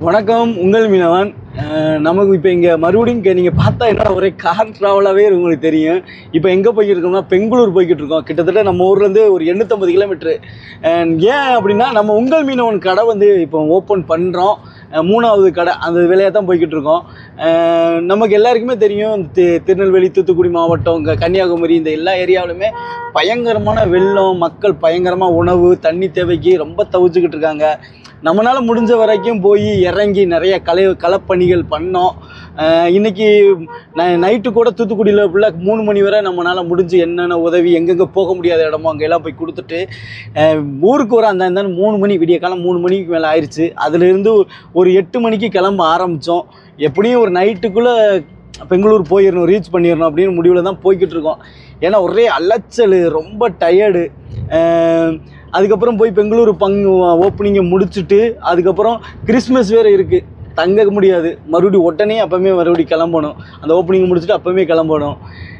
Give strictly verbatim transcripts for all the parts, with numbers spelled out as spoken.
வணக்கம், உங்கள் மீனவன். நமக்கு இப்போ இங்கே மறுபடியும் இங்கே நீங்கள் பார்த்தா என்ன ஒரே கார் ட்ராவலாகவே உங்களுக்கு தெரியும். இப்போ எங்கே போய்கிட்டு இருக்கோம்னா பெங்களூர் போய்கிட்டு இருக்கோம். கிட்டத்தட்ட நம்ம ஊர்லேருந்து ஒரு எண்ணூற்றம்பது கிலோமீட்ரு. ஏன் அப்படின்னா நம்ம உங்கள் மீனவன் கடை வந்து இப்போ ஓப்பன் பண்ணுறோம். மூணாவது கடை அந்த வேலையாக தான் போய்கிட்டு இருக்கோம். நமக்கு எல்லாருக்குமே தெரியும், தி திருநெல்வேலி, தூத்துக்குடி மாவட்டம், இங்கே கன்னியாகுமரி, இந்த எல்லா ஏரியாவிலுமே பயங்கரமான வெள்ளம், மக்கள் பயங்கரமாக உணவு தண்ணி தேவைக்கு ரொம்ப தவிச்சுக்கிட்டு இருக்காங்க. நம்மளால் முடிஞ்ச வரைக்கும் போய் இறங்கி நிறைய கலை களப்பணிகள் பண்ணோம். இன்றைக்கி ந நைட்டு கூட தூத்துக்குடியில் ஃபுல்லாக மூணு மணி வரை நம்மளால் முடிஞ்சு என்னென்ன உதவி எங்கெங்கே போக முடியாத இடமோ அங்கெல்லாம் போய் கொடுத்துட்டு ஊருக்கு வர அந்த அந்த மூணு மணி விடிய காலம் மூணு மணிக்கு மேலே ஆயிடுச்சு. அதுலேருந்து ஒரு எட்டு மணிக்கு கிளம்ப ஆரம்பித்தோம். எப்படியும் ஒரு நைட்டுக்குள்ளே பெங்களூர் போயிடணும், ரீச் பண்ணிடணும் அப்படின்னு முடிவில் தான் போய்கிட்டு இருக்கோம். ஏன்னா ஒரே அலைச்சல், ரொம்ப டயர்டு. அதுக்கப்புறம் போய் பெங்களூர் பங்கு ஓப்பனிங்கை முடிச்சுட்டு அதுக்கப்புறம் கிறிஸ்மஸ் வேறு இருக்குது, தங்க முடியாது. மறுபடியும் உடனே அப்போவுமே மறுபடியும் கிளம்பணும். அந்த ஓப்பனிங்கை முடிச்சுட்டு அப்போவுமே கிளம்பணும்.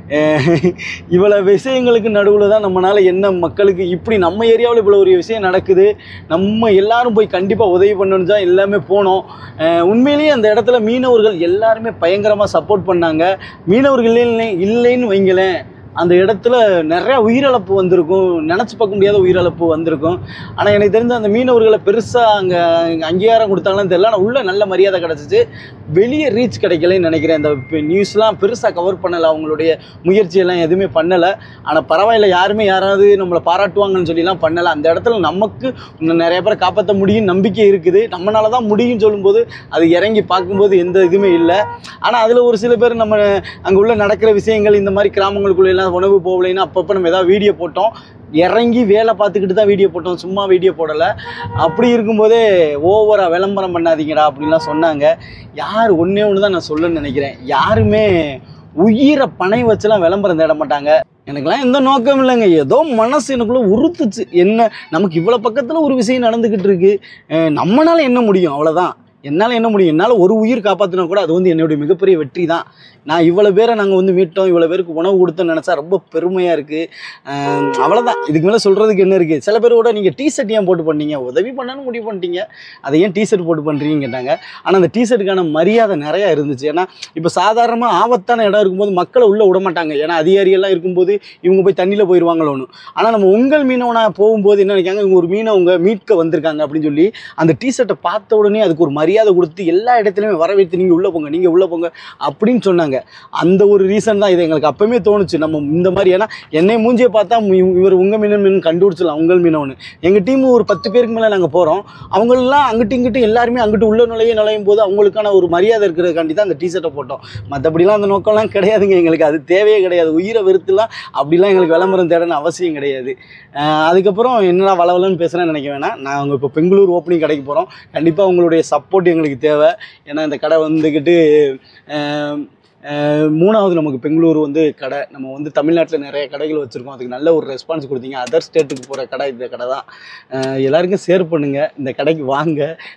இவ்வளோ விஷயங்களுக்கு நடுவில் தான் நம்மளால் என்ன மக்களுக்கு இப்படி நம்ம ஏரியாவில் இவ்வளோ ஒரு விஷயம் நடக்குது, நம்ம எல்லாரும் போய் கண்டிப்பாக உதவி பண்ணணுன்னு தான் எல்லாமே போனோம். உண்மையிலேயே அந்த இடத்துல மீனவர்கள் எல்லாருமே பயங்கரமாக சப்போர்ட் பண்ணாங்க. மீனவர்கள் இல்லை இல்லைன்னு வைங்களேன், அந்த இடத்துல நிறையா உயிரிழப்பு வந்திருக்கும், நினச்சி பார்க்க முடியாத உயிரிழப்பு வந்திருக்கும். ஆனால் எனக்கு தெரிஞ்ச அந்த மீனவர்களை பெருசாக அங்கே அங்கீகாரம் கொடுத்தாங்கன்னு தெரியல. ஆனால் உள்ளே நல்ல மரியாதை கிடச்சிச்சு. வெளியே ரீச் கிடைக்கலன்னு நினைக்கிறேன். இந்த நியூஸ்லாம் பெருசாக கவர் பண்ணலை, அவங்களுடைய முயற்சியெல்லாம் எதுவுமே பண்ணலை. ஆனால் பரவாயில்ல, யாருமே யாராவது நம்மளை பாராட்டுவாங்கன்னு சொல்லிலாம் பண்ணலை. அந்த இடத்துல நமக்கு நிறைய பேரை காப்பாற்ற முடியும் நம்பிக்கை இருக்குது. நம்மளால தான் முடியும்னு சொல்லும்போது அது இறங்கி பார்க்கும்போது எந்த இதுவுமே இல்லை. ஆனால் அதில் ஒரு சில பேர் நம்ம அங்கே உள்ள நடக்கிற விஷயங்கள், இந்த மாதிரி கிராமங்களுக்குள்ள உணவு போகலைன்னா அப்பப்போ நம்ம ஏதாவது வீடியோ போட்டோம், இறங்கி வேலை பார்த்துக்கிட்டு தான் வீடியோ போட்டோம், சும்மா வீடியோ போடலை. அப்படி இருக்கும்போதே ஓவராக விளம்பரம் பண்ணாதீங்கடா அப்படின்லாம் சொன்னாங்க. யார் ஒன்றே ஒன்று தான் நான் சொல்லணும்னு நினைக்கிறேன், யாருமே உயிரை பனை வச்சுலாம் விளம்பரம் தேட மாட்டாங்க. எனக்குலாம் எந்த நோக்கம் இல்லைங்க, ஏதோ மனசு எனக்குள்ளே உறுத்துச்சு. என்ன நமக்கு இவ்வளோ பக்கத்தில் ஒரு விஷயம் நடந்துக்கிட்டு இருக்கு, நம்மளால என்ன முடியும், அவ்வளோதான். என்னால் என்ன முடியும், என்னால் ஒரு உயிர் காப்பாற்றினா கூட அது வந்து என்னுடைய மிகப்பெரிய வெற்றி தான். நான் இவ்வளோ பேரை நாங்கள் வந்து மீட்டோம், இவ்வளோ பேருக்கு உணவு கொடுத்தோன்னு நினச்சா ரொம்ப பெருமையாக இருக்குது. அவ்வளோதான், இதுக்கு மேலே சொல்கிறதுக்கு என்ன இருக்குது. சில பேர் கூட நீங்கள் டிஷர்ட் ஏன் போட்டு பண்ணீங்க, உதவி பண்ணணும்னு முடிவு பண்ணிட்டீங்க, அதை ஏன் டிஷர்ட் போட்டு பண்ணுறீங்கன்னு கேட்டாங்க. ஆனால் அந்த டிஷர்ட்டுக்கான மரியாதை நிறையா இருந்துச்சு. ஏன்னா இப்போ சாதாரணமாக ஆபத்தான இடம் இருக்கும்போது மக்களை உள்ளே விட மாட்டாங்க, ஏன்னா அதிகாரிகள்லாம் இருக்கும்போது இவங்க போய் தண்ணியில் போயிடுவாங்களோன்னு. ஆனால் நம்ம உங்கள் மீனவனாக போகும்போது என்ன நினைக்காங்க, இவங்க ஒரு மீனவங்க மீட்க வந்திருக்காங்க அப்படின்னு சொல்லி அந்த டிஷர்ட்டை பார்த்த உடனே அதுக்கு ஒரு மரியாதை கொடுத்து எல்லா இடத்துலையுமே வரவேற்று நீங்கள் உள்ளே போங்க, நீங்கள் உள்ளே போங்க அப்படின்னு சொன்னாங்க. அந்த ஒரு ரீசன் தான் இது எங்களுக்கு அப்பவுமே தோணுச்சு. நம்ம இந்த மாதிரி, ஏன்னா என்னை மூஞ்சியை பார்த்தா இவர் உங்கள் மீனவன் மீன் கண்டுபிடிச்சலாம், உங்கள் மீனவனு. எங்கள் டீமு ஒரு பத்து பேருக்கு மேலே நாங்கள் போகிறோம். அவங்களெல்லாம் அங்கிட்டு இங்கிட்டு எல்லாருமே அங்கிட்டு உள்ள நுழைய நுழையும் போது அவங்களுக்கான ஒரு மரியாதை இருக்கிறதுக்காண்டி தான் அந்த டிஷர்ட்டை போட்டோம். மற்றபடிலாம் அந்த நோக்கம்லாம் கிடையாதுங்க, எங்களுக்கு அது தேவையே கிடையாது. உயிரை வெறுத்துலாம் அப்படிலாம் எங்களுக்கு விளம்பரம் தேடன்னு அவசியம் கிடையாது. அதுக்கப்புறம் என்னடா வளவலன்னு பேசுகிறேன்னு நினைக்க வேணாம். நாங்கள் இப்போ பெங்களூர் ஓப்பனிங் கடைக்கு போகிறோம். கண்டிப்பாக உங்களுடைய சப்போர்ட் எங்களுக்கு தேவை. ஏன்னா இந்த கடை வந்துக்கிட்டு மூணாவது நமக்கு பெங்களூர் வந்து கடை. நம்ம வந்து தமிழ்நாட்டில் நிறைய கடைகள் வச்சுருக்கோம், அதுக்கு நல்ல ஒரு ரெஸ்பான்ஸ் கொடுத்தீங்க. அதர் ஸ்டேட்டுக்கு போகிற கடை இந்த கடை தான். எல்லாருக்கும் ஷேர் பண்ணுங்கள், இந்த கடைக்கு வாங்க.